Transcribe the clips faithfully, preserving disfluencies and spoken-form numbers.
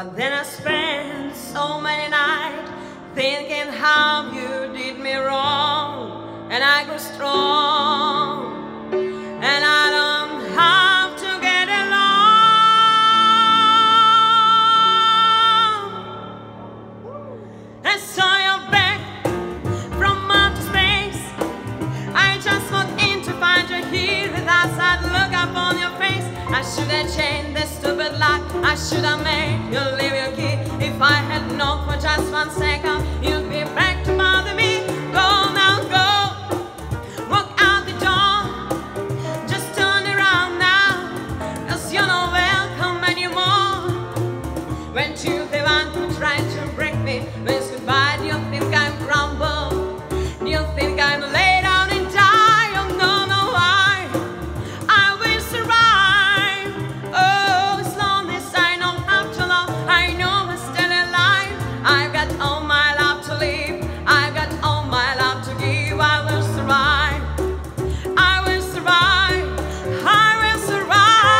But then I spent so many nights thinking how you did me wrong, and I grew strong, and I don't have to get along. And so you're back from outer space. I just walked in to find you here with that sad look up on your face. I should have changed this stupid lock. I should have made you leave your key. If I had known for just one second, you'd be back to bother me. Go now, go. Walk out the door. Just turn around now, 'cause you're not welcome anymore. Went to the one who tried to break me. When goodbye, do you think I'm crumbled? Do you think I'm laid out and die? Oh no, no, I, I will survive. Oh, as long as I don't have to love, I know I'm still alive. I've got all my love to live. I've got all my love to give. I will survive. I will survive. I will survive.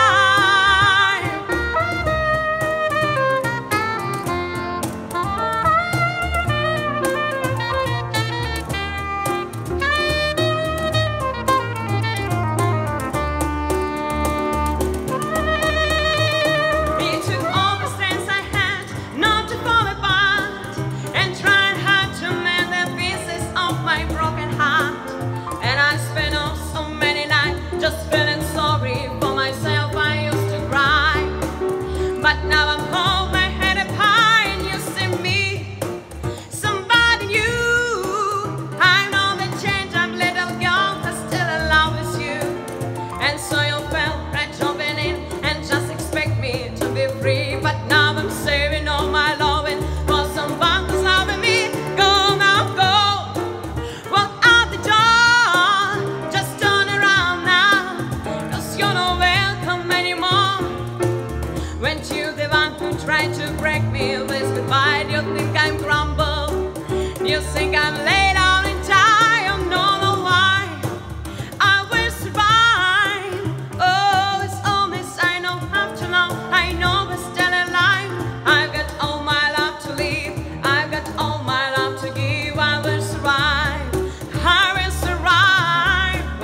It took all the strength I had not to fall apart, and tried hard to mend the pieces of my broken heart. And I spent oh so many nights just feeling sorry for myself. I used to cry, but now I'm home, my head up high, and you see me, somebody new. I know the change, I'm little girl, but still in love with you. And so you felt right jumping in and just expect me to be free. But now I'm saving all my loving for someone who's loving me. Go now, go. Walk out the door. Just turn around now, 'cause you're not welcome anymore. Went to the one who tried to break me. Please goodbye. Do you think I'm crumbled? Do you think I'm late?